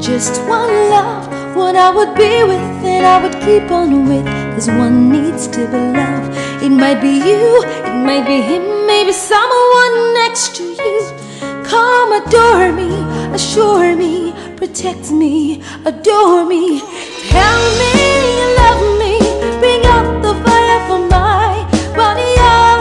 Just one love, one I would be with and I would keep on with. Cause one needs to be loved. It might be you, it might be him, maybe someone next to you. Come adore me, assure me, protect me, adore me. Tell me you love me, bring out the fire for my body,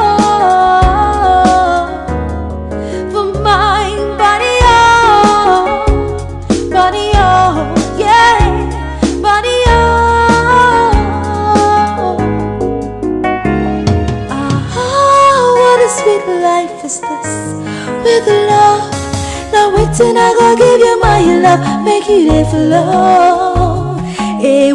oh, for my body, oh, body, oh, yeah, body, oh. Ah, what a sweet life is this with love. Now waiting, I gonna give you my love, make you live for love. Hey,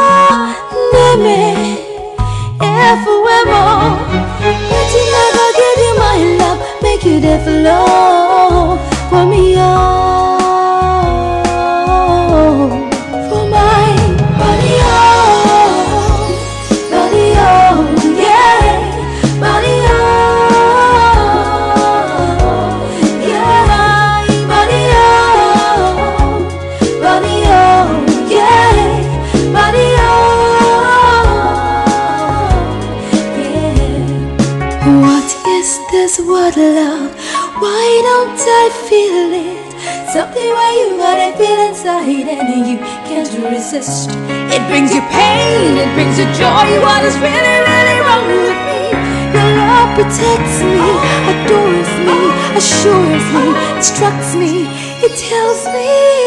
me, if we're more. Waiting, I gonna give you my love, make you live for love. For me, oh, for my body, oh, body, oh, yeah, body, oh. This word love, why don't I feel it? Something where you got it feel inside and you can't resist. It brings you pain, it brings you joy. What is really, really wrong with me? Your love protects me, adores me, assures me, instructs me. It tells me